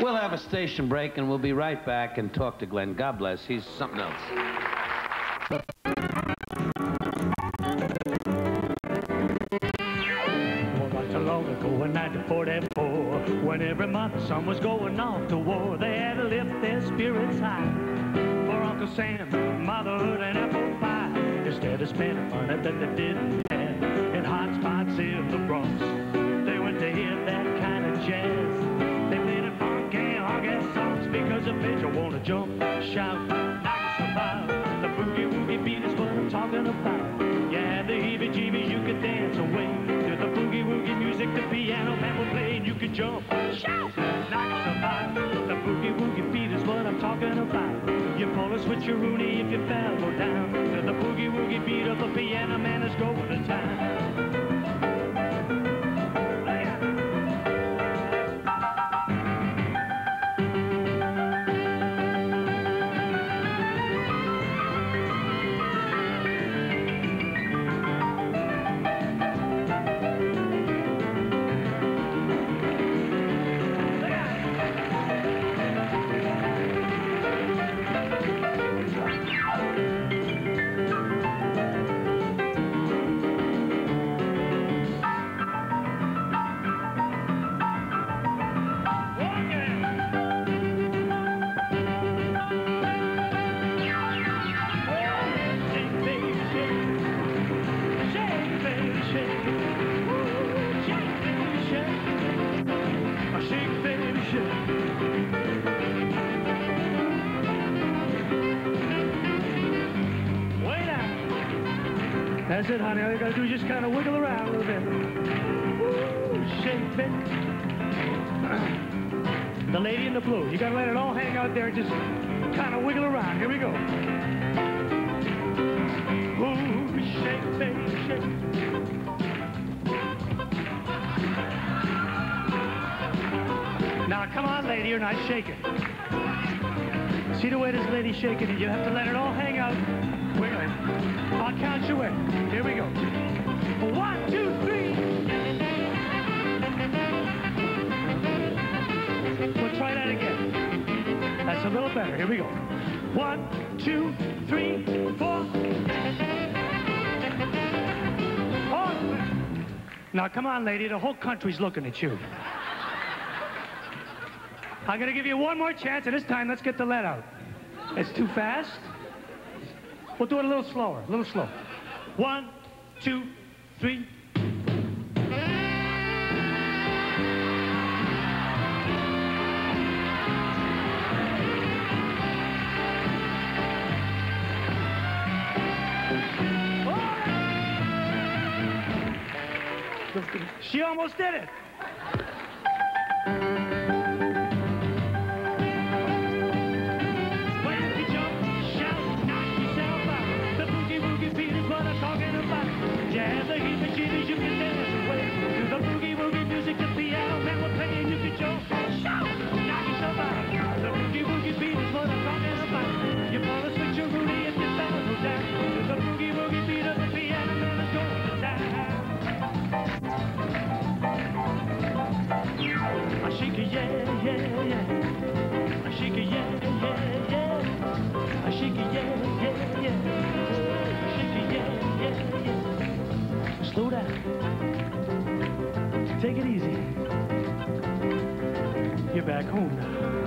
We'll have a station break, and we'll be right back and talk to Glenn. God bless. He's something else. Long ago in 1944, when every month the sun was going off to war, they had to lift their spirits high for Uncle Sam, motherhood, and apple pie. Instead of spending money that they didn't have in hot spots in the Bronx, they went to hear that kind of jazz. They played a funky, honky songs because the bitch wanna jump, shout, knock us about. The boogie woogie beat is what I'm talking about. Yeah, the heebie-jeebies, you could dance away to the boogie woogie music the piano man will play, and you could jump, shout, knock us about. The boogie woogie beat is what I'm talking about. You pull a switcheroonie if you fell go down to the boogie woogie beat of the piano man is going to town. That's it, honey. All you gotta do is just kind of wiggle around a little bit. Woo, shake, baby. The lady in the blue. You gotta let it all hang out there and just kind of wiggle around. Here we go. Ooh, shake, baby, shake. Now, come on, lady. You're not shaking. See the way this lady's shaking it? You have to let it all hang out. Wait a minute. I'll count you in. Here we go. 1, 2, 3. We'll try that again. That's a little better. Here we go. 1, 2, 3, 4. Oh. Now, come on, lady. The whole country's looking at you. I'm going to give you one more chance, and this time, let's get the let out. It's too fast. We'll do it a little slower, a little slow. 1, 2, 3. She almost did it. Yeah, the heebie-jeebies, you can dance away to the boogie-woogie music, the piano man will play, and you can jump, shout, knock yourself out. The boogie-woogie beat is what I'm talking about. You pull a switcheroonie if you fell go down to the boogie-woogie beat of the piano man is going to town. I shake it, yeah, yeah, yeah. I shake it, yeah, yeah, yeah. I shake it, yeah, yeah, yeah. I shake it, yeah, yeah, yeah. Slow down. Take it easy. You're back home now.